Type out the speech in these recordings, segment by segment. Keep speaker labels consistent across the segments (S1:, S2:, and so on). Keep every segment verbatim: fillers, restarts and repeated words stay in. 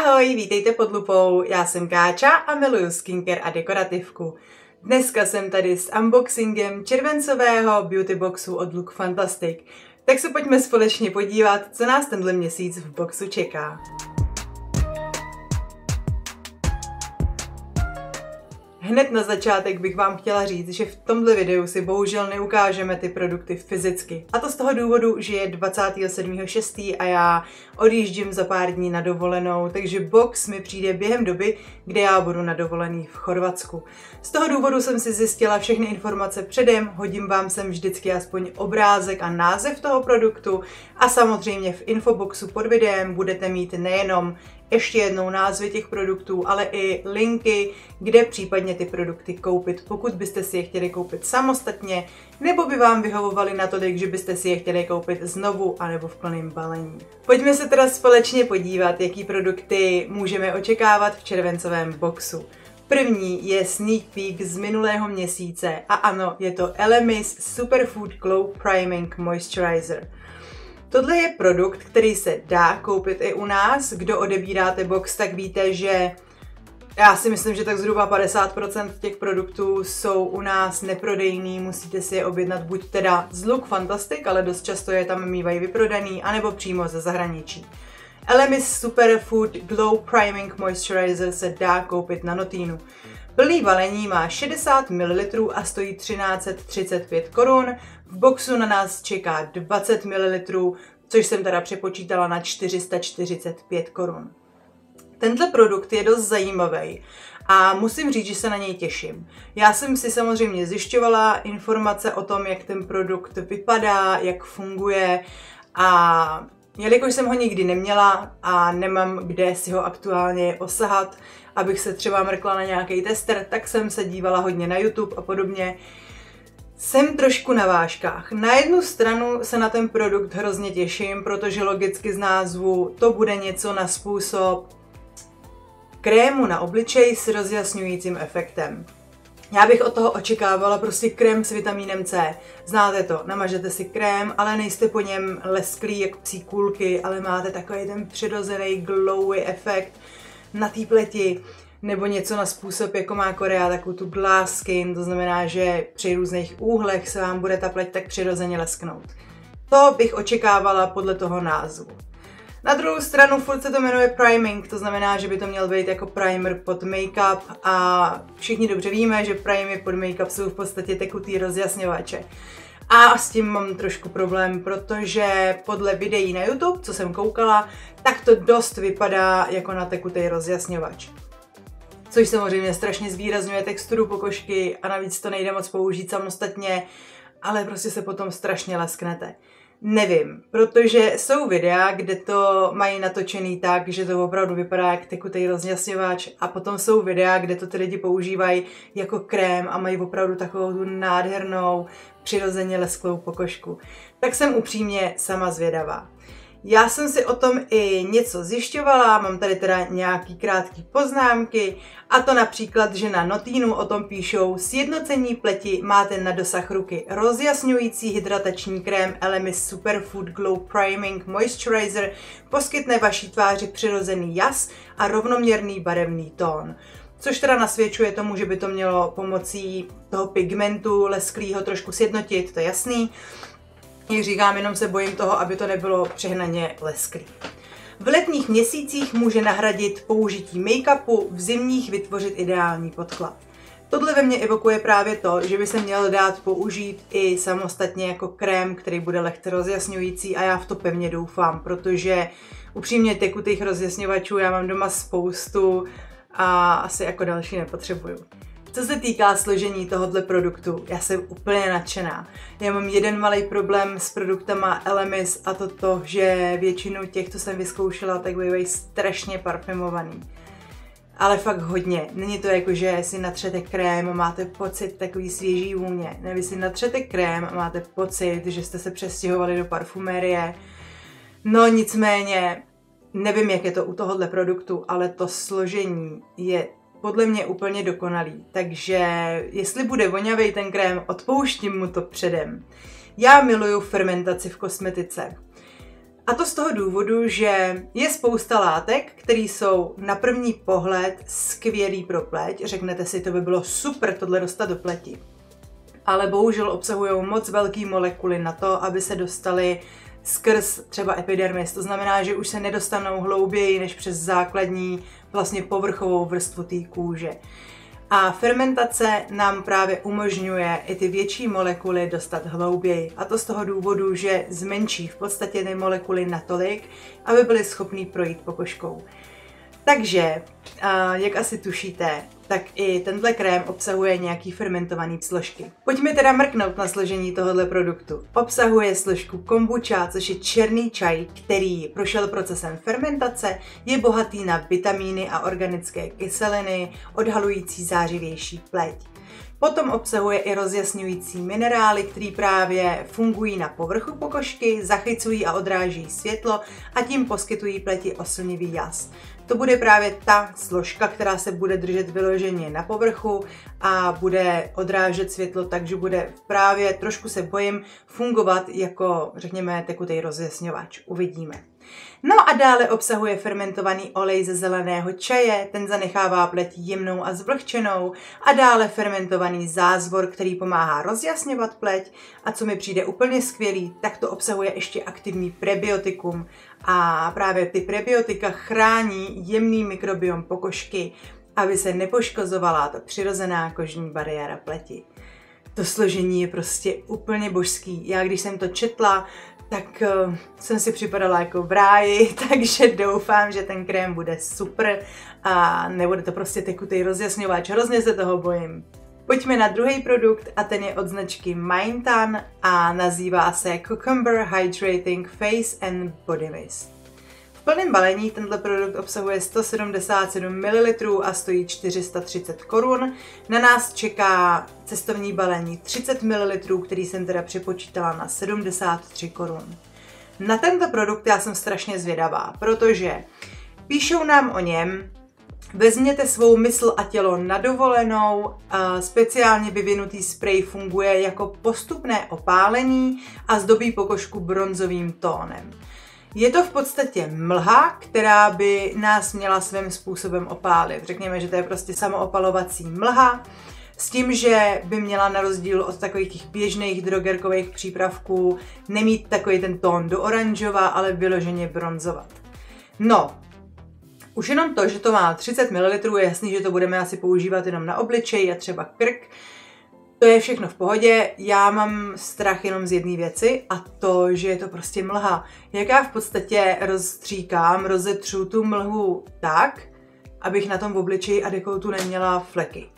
S1: Ahoj, vítejte pod lupou, já jsem Káča a miluju skincare a dekorativku. Dneska jsem tady s unboxingem červencového beauty boxu od Look Fantastic. Tak se pojďme společně podívat, co nás tenhle měsíc v boxu čeká. Hned na začátek bych vám chtěla říct, že v tomhle videu si bohužel neukážeme ty produkty fyzicky. A to z toho důvodu, že je dvacátého sedmého šestého a já odjíždím za pár dní na dovolenou, takže box mi přijde během doby, kdy já budu na dovolený v Chorvatsku. Z toho důvodu jsem si zjistila všechny informace předem, hodím vám sem vždycky aspoň obrázek a název toho produktu a samozřejmě v infoboxu pod videem budete mít nejenom ještě jednou názvy těch produktů, ale i linky, kde případně ty produkty koupit, pokud byste si je chtěli koupit samostatně, nebo by vám vyhovovaly natolik, že byste si je chtěli koupit znovu, anebo v plném balení. Pojďme se teda společně podívat, jaký produkty můžeme očekávat v červencovém boxu. První je sneak peek z minulého měsíce a ano, je to Elemis Superfood Glow Priming Moisturizer. Tohle je produkt, který se dá koupit i u nás. Kdo odebíráte box, tak víte, že já si myslím, že tak zhruba padesát procent těch produktů jsou u nás neprodejný, musíte si je objednat buď teda z Look Fantastic, ale dost často je tam mývají vyprodaný, anebo přímo ze zahraničí. Elemis Superfood Glow Priming Moisturizer se dá koupit na Notínu. Plný balení má šedesát mililitrů a stojí třináct set třicet pět korun. V boxu na nás čeká dvacet mililitrů, což jsem teda přepočítala na čtyři sta čtyřicet pět korun. Tenhle produkt je dost zajímavý a musím říct, že se na něj těším. Já jsem si samozřejmě zjišťovala informace o tom, jak ten produkt vypadá, jak funguje a jelikož jsem ho nikdy neměla a nemám kde si ho aktuálně osahat, abych se třeba mrkla na nějaký tester, tak jsem se dívala hodně na YouTube a podobně. Jsem trošku na vážkách. Na jednu stranu se na ten produkt hrozně těším, protože logicky z názvu to bude něco na způsob krému na obličej s rozjasňujícím efektem. Já bych od toho očekávala prostě krém s vitamínem C. Znáte to, namažete si krém, ale nejste po něm lesklí jak psí kůlky, ale máte takový ten přirozený glowy efekt na té pleti. Nebo něco na způsob, jako má Korea, takovou tu glass skin, to znamená, že při různých úhlech se vám bude ta pleť tak přirozeně lesknout. To bych očekávala podle toho názvu. Na druhou stranu furt se to jmenuje priming, to znamená, že by to měl být jako primer pod make-up a všichni dobře víme, že primery pod make-up jsou v podstatě tekutý rozjasňovače. A s tím mám trošku problém, protože podle videí na YouTube, co jsem koukala, tak to dost vypadá jako na tekutý rozjasňovač. Což samozřejmě strašně zvýrazňuje texturu pokožky a navíc to nejde moc použít samostatně, ale prostě se potom strašně lesknete. Nevím, protože jsou videa, kde to mají natočený tak, že to opravdu vypadá jak tekutý rozjasňovač a potom jsou videa, kde to ty lidi používají jako krém a mají opravdu takovou tu nádhernou, přirozeně lesklou pokožku. Tak jsem upřímně sama zvědavá. Já jsem si o tom i něco zjišťovala, mám tady teda nějaký krátký poznámky a to například, že na Notínu o tom píšou: sjednocení pleti máte na dosah ruky. Rozjasňující hydratační krém Elemis Superfood Glow Priming Moisturizer poskytne vaší tváři přirozený jas a rovnoměrný barevný tón. Což teda nasvědčuje tomu, že by to mělo pomocí toho pigmentu lesklýho trošku sjednotit, to je jasný. Jak říkám, jenom se bojím toho, aby to nebylo přehnaně lesklý. V letních měsících může nahradit použití make-upu, v zimních vytvořit ideální podklad. Tohle ve mně evokuje právě to, že by se měl dát použít i samostatně jako krém, který bude lehce rozjasňující a já v to pevně doufám, protože upřímně tekutých rozjasňovačů já mám doma spoustu a asi jako další nepotřebuju. Co se týká složení tohoto produktu, já jsem úplně nadšená. Já mám jeden malý problém s produktama Elemis a to to, že většinu těch, co jsem vyzkoušela, tak bývají strašně parfumovaný. Ale fakt hodně. Není to jako, že si natřete krém a máte pocit takový svěží vůně. Ne, vy si natřete krém a máte pocit, že jste se přestěhovali do parfumérie. No nicméně, nevím, jak je to u tohohle produktu, ale to složení je podle mě úplně dokonalý, takže jestli bude voňavej ten krém, odpouštím mu to předem. Já miluju fermentaci v kosmetice. A to z toho důvodu, že je spousta látek, které jsou na první pohled skvělý pro pleť. Řeknete si, to by bylo super tohle dostat do pleti. Ale bohužel obsahují moc velké molekuly na to, aby se dostaly skrz třeba epidermis. To znamená, že už se nedostanou hlouběji než přes základní vlastně povrchovou vrstvu té kůže. A fermentace nám právě umožňuje i ty větší molekuly dostat hlouběji. A to z toho důvodu, že zmenší v podstatě ty molekuly natolik, aby byly schopný projít pokožkou. Takže, jak asi tušíte, tak i tenhle krém obsahuje nějaký fermentovaný složky. Pojďme teda mrknout na složení tohoto produktu. Obsahuje složku kombucha, což je černý čaj, který prošel procesem fermentace, je bohatý na vitamíny a organické kyseliny, odhalující zářivější pleť. Potom obsahuje i rozjasňující minerály, které právě fungují na povrchu pokožky, zachycují a odráží světlo a tím poskytují pleti oslnivý jas. To bude právě ta složka, která se bude držet vyloženě na povrchu a bude odrážet světlo, takže bude právě, trošku se bojím, fungovat jako, řekněme, tekutý rozjasňovač. Uvidíme. No a dále obsahuje fermentovaný olej ze zeleného čaje, ten zanechává pleť jemnou a zvlhčenou, a dále fermentovaný zázvor, který pomáhá rozjasňovat pleť, a co mi přijde úplně skvělý, tak to obsahuje ještě aktivní prebiotikum a právě ty prebiotika chrání jemný mikrobiom pokožky, aby se nepoškozovala ta přirozená kožní bariéra pleti. To složení je prostě úplně božský. Já když jsem to četla, tak uh, jsem si připadala jako v ráji, takže doufám, že ten krém bude super a nebude to prostě tekutý rozjasňovač. Hrozně se toho bojím. Pojďme na druhý produkt a ten je od značky Myntan a nazývá se Cucumber Hydrating Face and Body Mist. V plném balení tenhle produkt obsahuje sto sedmdesát sedm mililitrů a stojí čtyři sta třicet korun. Na nás čeká cestovní balení třicet mililitrů, který jsem teda přepočítala na sedmdesát tři korun. Na tento produkt já jsem strašně zvědavá, protože píšou nám o něm: vezměte svou mysl a tělo na dovolenou, speciálně vyvinutý sprej funguje jako postupné opálení a zdobí pokožku bronzovým tónem. Je to v podstatě mlha, která by nás měla svým způsobem opálit. Řekněme, že to je prostě samoopalovací mlha, s tím, že by měla na rozdíl od takových těch běžných drogerkových přípravků nemít takový ten tón do oranžova, ale vyloženě bronzovat. No, už jenom to, že to má třicet mililitrů, je jasný, že to budeme asi používat jenom na obličej a třeba krk. To je všechno v pohodě, já mám strach jenom z jedné věci, a to, že je to prostě mlha. Jak já v podstatě rozstříkám, rozetřu tu mlhu tak, abych na tom obličeji a dekoutu neměla fleky.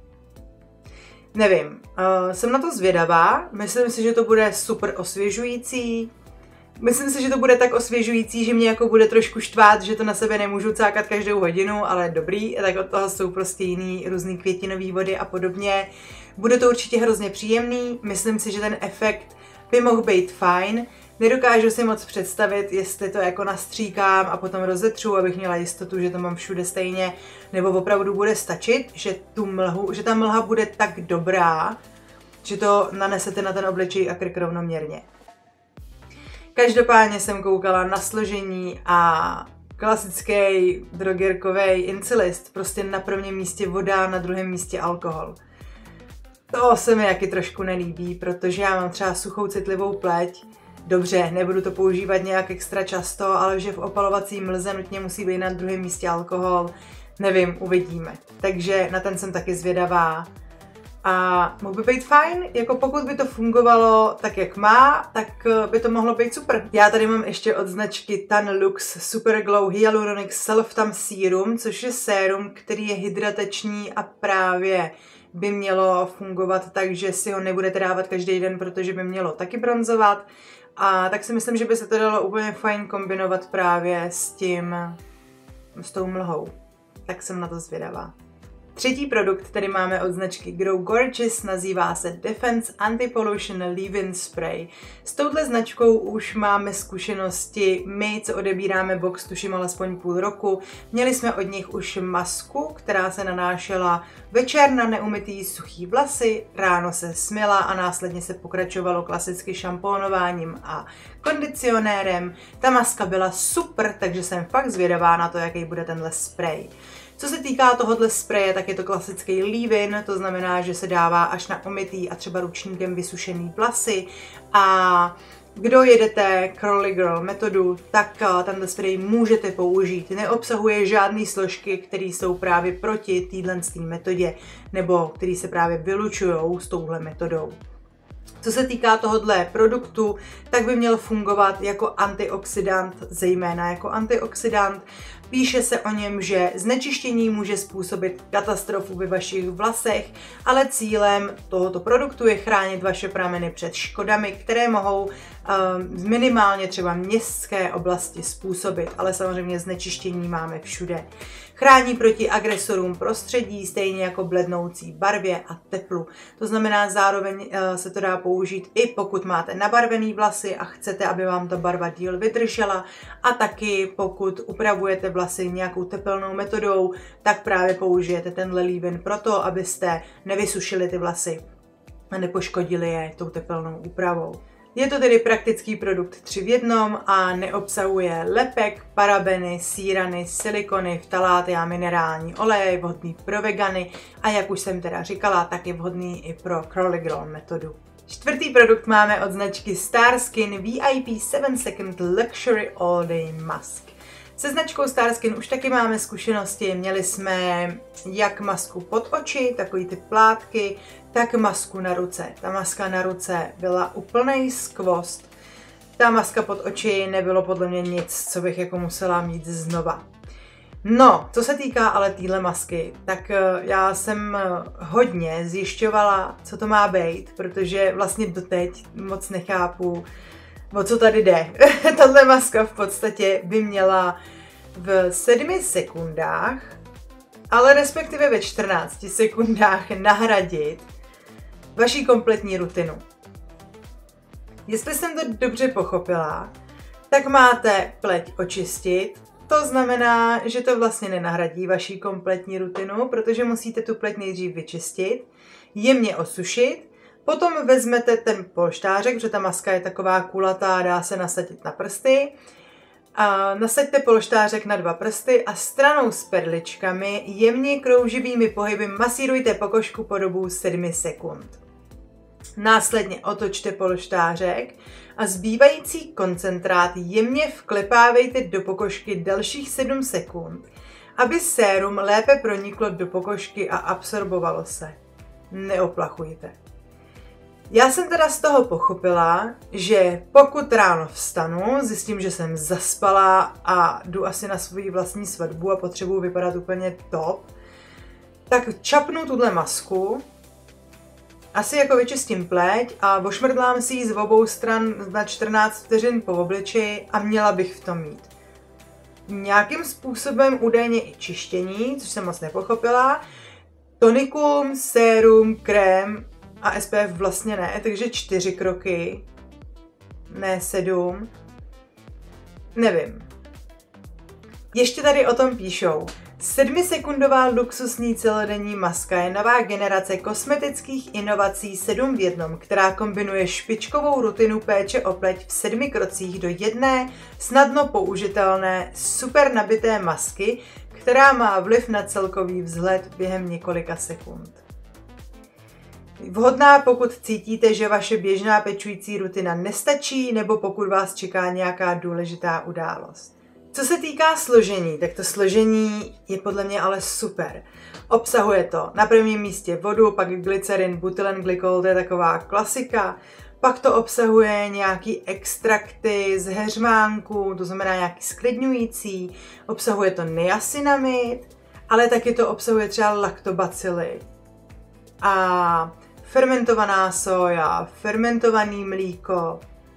S1: Nevím, uh, jsem na to zvědavá, myslím si, že to bude super osvěžující. Myslím si, že to bude tak osvěžující, že mě jako bude trošku štvát, že to na sebe nemůžu cákat každou hodinu, ale dobrý, tak od toho jsou prostě jiný různý květinové vody a podobně. Bude to určitě hrozně příjemný, myslím si, že ten efekt by mohl být fajn. Nedokážu si moc představit, jestli to jako nastříkám a potom rozetřu, abych měla jistotu, že to mám všude stejně, nebo opravdu bude stačit, že, tu mlhu, že ta mlha bude tak dobrá, že to nanesete na ten obličej a krk rovnoměrně. Každopádně jsem koukala na složení a klasický drogerkový incilist, prostě na prvním místě voda, na druhém místě alkohol. To se mi taky trošku nelíbí, protože já mám třeba suchou citlivou pleť. Dobře, nebudu to používat nějak extra často, ale že v opalovací mlze nutně musí být na druhém místě alkohol, nevím, uvidíme. Takže na ten jsem taky zvědavá. A mohl by být fajn, jako pokud by to fungovalo tak, jak má, tak by to mohlo být super. Já tady mám ještě od značky Tan Lux Super Glow Hyaluronic Self-Tan Serum, což je sérum, který je hydratační a právě by mělo fungovat tak, že si ho nebudete dávat každý den, protože by mělo taky bronzovat. A tak si myslím, že by se to dalo úplně fajn kombinovat právě s tím, s tou mlhou. Tak jsem na to zvědavá. Třetí produkt, který máme od značky Grow Gorgeous, nazývá se Defense Anti-Pollution Leave-In Spray. S touhle značkou už máme zkušenosti my, co odebíráme box, tuším alespoň půl roku. Měli jsme od nich už masku, která se nanášela večer na neumytý suchý vlasy, ráno se smyla a následně se pokračovalo klasicky šampónováním a kondicionérem. Ta maska byla super, takže jsem fakt zvědavá na to, jaký bude tenhle spray. Co se týká tohohle spreje, tak je to klasický leave-in, to znamená, že se dává až na umytý a třeba ručníkem vysušený vlasy. A kdo jedete Curly Girl metodu, tak tenhle sprej můžete použít. Neobsahuje žádné složky, které jsou právě proti této metodě nebo které se právě vylučují s touhle metodou. Co se týká tohohle produktu, tak by měl fungovat jako antioxidant, zejména jako antioxidant. Píše se o něm, že znečištění může způsobit katastrofu ve vašich vlasech, ale cílem tohoto produktu je chránit vaše prameny před škodami, které mohou um, minimálně třeba městské oblasti způsobit, ale samozřejmě znečištění máme všude. Chrání proti agresorům prostředí, stejně jako blednoucí barvě a teplu. To znamená, zároveň uh, se to dá použít i pokud máte nabarvený vlasy a chcete, aby vám ta barva díl vydržela, a taky pokud upravujete vlasy nějakou tepelnou metodou, tak právě použijete tenhle leave-in proto, abyste nevysušili ty vlasy a nepoškodili je tou tepelnou úpravou. Je to tedy praktický produkt tři v jednom a neobsahuje lepek, parabeny, sírany, silikony, ftaláty a minerální oleje, je vhodný pro vegany a jak už jsem teda říkala, tak je vhodný i pro Curly Girl metodu. Čtvrtý produkt máme od značky Starskin V I P sedm Second Luxury All Day Mask. Se značkou Starskin už taky máme zkušenosti, měli jsme jak masku pod oči, takový ty plátky, tak masku na ruce. Ta maska na ruce byla úplnej skvost. Ta maska pod oči nebylo podle mě nic, co bych jako musela mít znova. No, co se týká ale téhle masky, tak já jsem hodně zjišťovala, co to má být, protože vlastně doteď moc nechápu, o co tady jde. Tahle maska v podstatě by měla v sedmi sekundách, ale respektive ve čtrnácti sekundách nahradit vaši kompletní rutinu. Jestli jsem to dobře pochopila, tak máte pleť očistit. To znamená, že to vlastně nenahradí vaši kompletní rutinu, protože musíte tu pleť nejdřív vyčistit, jemně osušit, potom vezmete ten polštářek, protože ta maska je taková kulatá, dá se nasadit na prsty. A nasaďte polštářek na dva prsty a stranou s perličkami jemně krouživými pohyby masírujte pokožku po dobu sedmi sekund. Následně otočte polštářek a zbývající koncentrát jemně vklepávejte do pokožky dalších sedm sekund, aby sérum lépe proniklo do pokožky a absorbovalo se. Neoplachujte. Já jsem teda z toho pochopila, že pokud ráno vstanu, zjistím, že jsem zaspala a jdu asi na svou vlastní svatbu a potřebuji vypadat úplně top, tak čapnu tuhle masku, asi jako vyčistím pleť a ošmrdlám si ji z obou stran na čtrnáct vteřin po obličeji a měla bych v tom mít nějakým způsobem údajně i čištění, což jsem moc nepochopila, tonikum, sérum, krém a S P F vlastně ne, takže čtyři kroky, ne sedm, nevím. Ještě tady o tom píšou. sedmisekundová luxusní celodenní maska je nová generace kosmetických inovací sedm v jednom, která kombinuje špičkovou rutinu péče o pleť v sedmi krocích do jedné snadno použitelné, super nabité masky, která má vliv na celkový vzhled během několika sekund. Vhodná, pokud cítíte, že vaše běžná pečující rutina nestačí, nebo pokud vás čeká nějaká důležitá událost. Co se týká složení, tak to složení je podle mě ale super. Obsahuje to na prvním místě vodu, pak glycerin, butylenglykol, to je taková klasika. Pak to obsahuje nějaký extrakty z heřmánku, to znamená nějaký sklidňující. Obsahuje to niacinamid, ale taky to obsahuje třeba laktobacily. A fermentovaná soja, fermentovaný mlíko.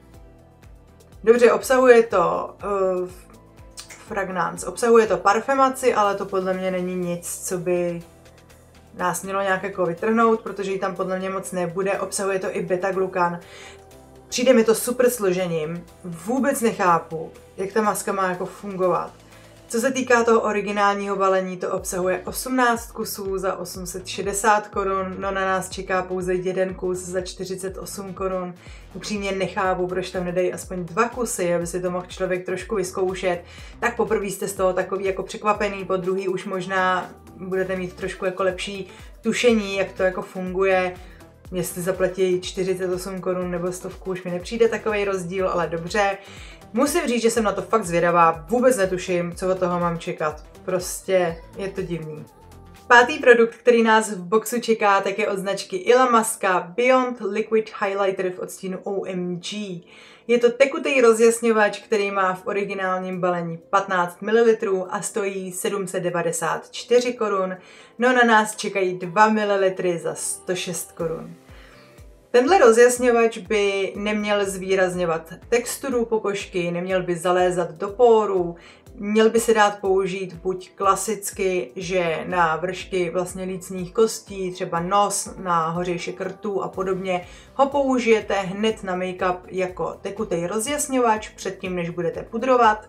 S1: Dobře, obsahuje to uh, fragrance, obsahuje to parfemaci, ale to podle mě není nic, co by nás mělo nějak jako vytrhnout, protože jí tam podle mě moc nebude, obsahuje to i beta-glukan. Přijde mi to super složením, vůbec nechápu, jak ta maska má jako fungovat. Co se týká toho originálního balení, to obsahuje osmnáct kusů za osm set šedesát korun, no na nás čeká pouze jeden kus za čtyřicet osm korun. Upřímně nechápu, proč tam nedají aspoň dva kusy, aby si to mohl člověk trošku vyzkoušet. Tak poprvé jste z toho takový jako překvapený, po druhý už možná budete mít trošku jako lepší tušení, jak to jako funguje. Jestli zaplatí čtyřicet osm korun nebo stovku, už mi nepřijde takový rozdíl, ale dobře. Musím říct, že jsem na to fakt zvědavá, vůbec netuším, co od toho mám čekat. Prostě je to divný. Pátý produkt, který nás v boxu čeká, tak je od značky Elon Muska Beyond Liquid Highlighter v odstínu O M G. Je to tekutý rozjasňovač, který má v originálním balení patnáct mililitrů a stojí sedm set devadesát čtyři korun, no na nás čekají dva mililitry za sto šest korun. Tenhle rozjasňovač by neměl zvýrazňovat texturu pokožky, neměl by zalézat do pórů, měl by se dát použít buď klasicky, že na vršky vlastně lícních kostí, třeba nos, na hořejšek rtů a podobně, ho použijete hned na make-up jako tekutý rozjasňovač předtím, než budete pudrovat.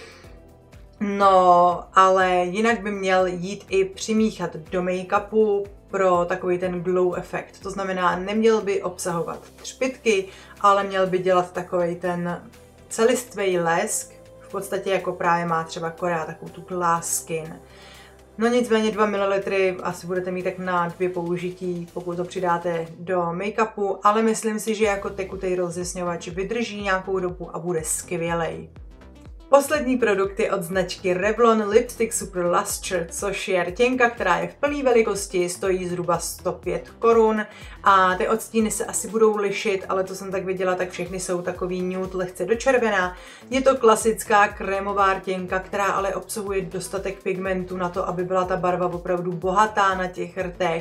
S1: No, ale jinak by měl jít i přimíchat do make-upu pro takový ten glow efekt. To znamená, neměl by obsahovat třpytky, ale měl by dělat takový ten celistvý lesk, v podstatě jako právě má třeba Korea, takovou tu glass skin. No nicméně dva mililitry asi budete mít tak na dvě použití, pokud to přidáte do make-upu, ale myslím si, že jako tekutý rozjasňovač vydrží nějakou dobu a bude skvělej. Poslední produkt je od značky Revlon Lipstick Super Luster, což je rtěnka, která je v plné velikosti, stojí zhruba sto pět korun a ty odstíny se asi budou lišit, ale to jsem tak viděla, tak všechny jsou takový nude, lehce do červená. Je to klasická krémová rtěnka, která ale obsahuje dostatek pigmentu na to, aby byla ta barva opravdu bohatá na těch rtech.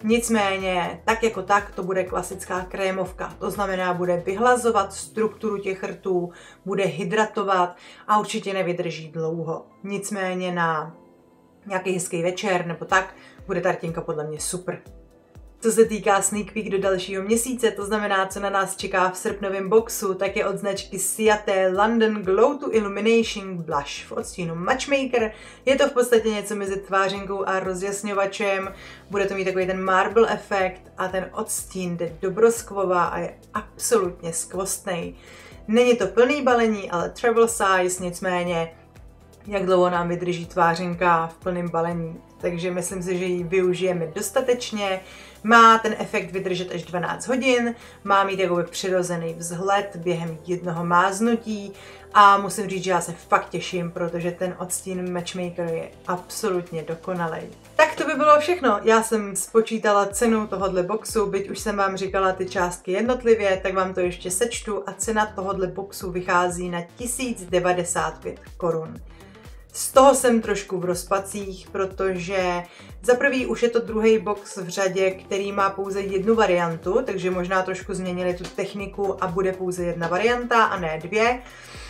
S1: Nicméně, tak jako tak, to bude klasická krémovka, to znamená, bude vyhlazovat strukturu těch rtů, bude hydratovat a určitě nevydrží dlouho. Nicméně na nějaký hezký večer nebo tak, bude ta rtěnka podle mě super. Co se týká sneak peek do dalšího měsíce, to znamená, co na nás čeká v srpnovém boxu, tak je od značky Ciate London Glow to Illumination Blush v odstínu Matchmaker. Je to v podstatě něco mezi tvářinkou a rozjasňovačem, bude to mít takový ten marble efekt a ten odstín jde do broskvova a je absolutně skvostnej. Není to plný balení, ale travel size, nicméně jak dlouho nám vydrží tvářinka v plném balení. Takže myslím si, že ji využijeme dostatečně. Má ten efekt vydržet až dvanáct hodin, má mít jakoby přirozený vzhled během jednoho máznutí a musím říct, že já se fakt těším, protože ten odstín Matchmaker je absolutně dokonalý. Tak to by bylo všechno. Já jsem spočítala cenu tohohle boxu, byť už jsem vám říkala ty částky jednotlivě, tak vám to ještě sečtu a cena tohohle boxu vychází na tisíc devadesát pět korun. Z toho jsem trošku v rozpacích, protože za prvý už je to druhý box v řadě, který má pouze jednu variantu, takže možná trošku změnili tu techniku a bude pouze jedna varianta a ne dvě.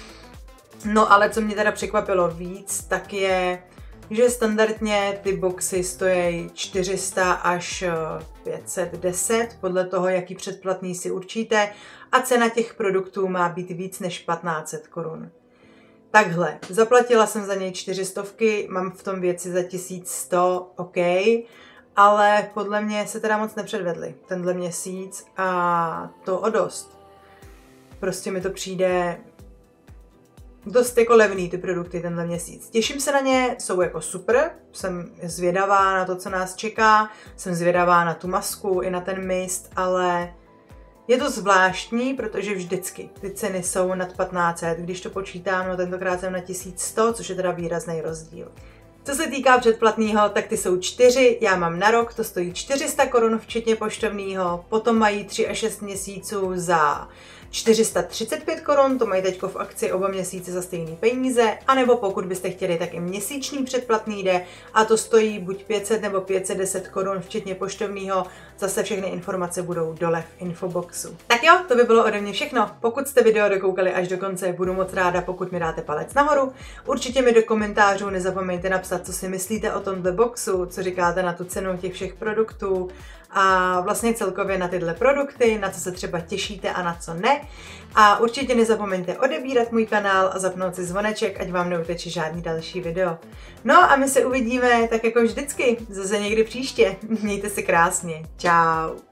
S1: No ale co mě teda překvapilo víc, tak je, že standardně ty boxy stojí čtyři sta až pět set deset, podle toho, jaký předplatný si určíte, a cena těch produktů má být víc než patnáct set korun. Takhle, zaplatila jsem za něj čtyři stovky, mám v tom věci za tisíc sto, OK, ale podle mě se teda moc nepředvedli tenhle měsíc a to o dost. Prostě mi to přijde dost jako levný ty produkty tenhle měsíc. Těším se na ně, jsou jako super, jsem zvědavá na to, co nás čeká, jsem zvědavá na tu masku i na ten mist, ale je to zvláštní, protože vždycky ty ceny jsou nad patnáct set, když to počítám, no tentokrát jsem na tisíc sto, což je teda výrazný rozdíl. Co se týká předplatného, tak ty jsou čtyři, já mám na rok, to stojí čtyři sta korun včetně poštovního, potom mají tři až šest měsíců za čtyři sta třicet pět korun, to mají teď v akci oba měsíce za stejné peníze, anebo pokud byste chtěli, tak i měsíční předplatný jde a to stojí buď pět set nebo pět set deset korun, včetně poštovního. Zase všechny informace budou dole v infoboxu. Tak jo, to by bylo ode mě všechno. Pokud jste video dokoukali až do konce, budu moc ráda, pokud mi dáte palec nahoru. Určitě mi do komentářů nezapomeňte napsat, co si myslíte o tomhle boxu, co říkáte na tu cenu těch všech produktů a vlastně celkově na tyhle produkty, na co se třeba těšíte a na co ne. A určitě nezapomeňte odebírat můj kanál a zapnout si zvoneček, ať vám neuteče žádný další video. No a my se uvidíme tak jako vždycky, zase někdy příště. Mějte se krásně. Čau.